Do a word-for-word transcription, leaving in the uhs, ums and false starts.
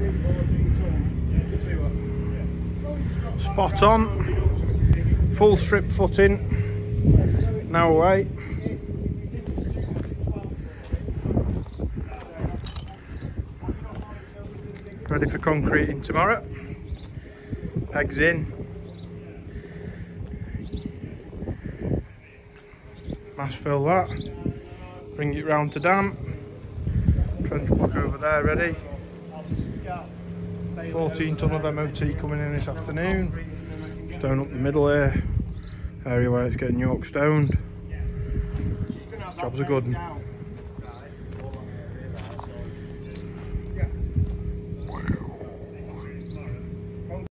Spot on, full strip footing, now away. Ready for concreting tomorrow. Pegs in. Mass fill that. Bring it round to damp. Trench block over there ready. fourteen ton of M O T coming in this afternoon. Stone up the middle here. Area where it's getting York stoned. Job's a good one.